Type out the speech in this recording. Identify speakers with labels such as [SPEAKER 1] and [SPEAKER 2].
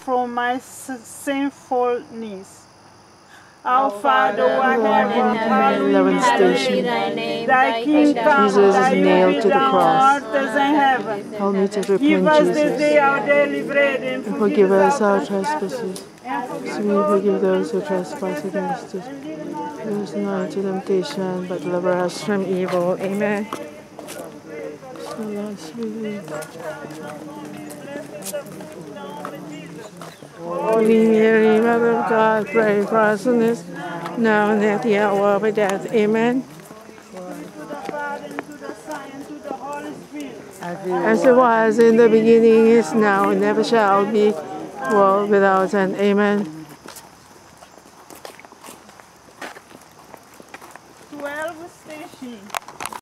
[SPEAKER 1] from my sinfulness. Our Father, who art in heaven, hallowed be thy name. Thy kingdom come, thy will be done on earth as in heaven.
[SPEAKER 2] Help me to repent,
[SPEAKER 1] Give us
[SPEAKER 2] Jesus.
[SPEAKER 1] this day our daily bread, and
[SPEAKER 2] Forgive us our trespasses, as we forgive those who trespass against us. Lead us not into temptation, but deliver us from evil. Amen. So last week, Holy Mary, Mother of God, pray for us sinners, now and at the hour of our death. Amen. As it was in the beginning, is now, and never shall be, world without end. Amen.